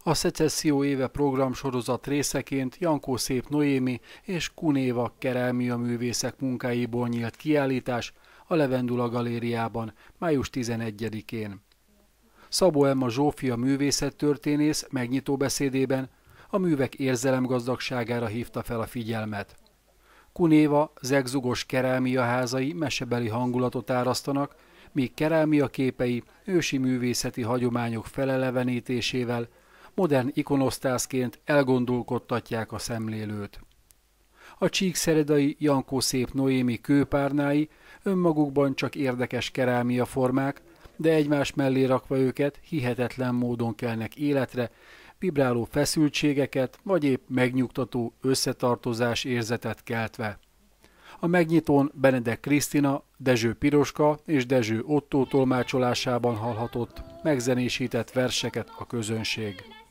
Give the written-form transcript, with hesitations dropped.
A Szecesszió éve programsorozat részeként Jankó Szép Noémi és Kunéva kerámia művészek munkáiból nyílt kiállítás a Levendula Galériában május 11-én. Szabó Emma Zsófia művészettörténész megnyitó beszédében a művek érzelemgazdagságára hívta fel a figyelmet. Kunéva zegzugos kerámiaházai mesebeli hangulatot árasztanak, míg kerámia képei ősi művészeti hagyományok felelevenítésével modern ikonosztászként elgondolkodtatják a szemlélőt. A csíkszeredai Jankó Szép Noémi kőpárnái önmagukban csak érdekes kerámiaformák, de egymás mellé rakva őket hihetetlen módon kelnek életre, vibráló feszültségeket vagy épp megnyugtató összetartozás érzetet keltve. A megnyitón Benedek Krisztina, Dezső Piroska és Dezső Ottó tolmácsolásában hallhatott megzenésített verseket a közönség.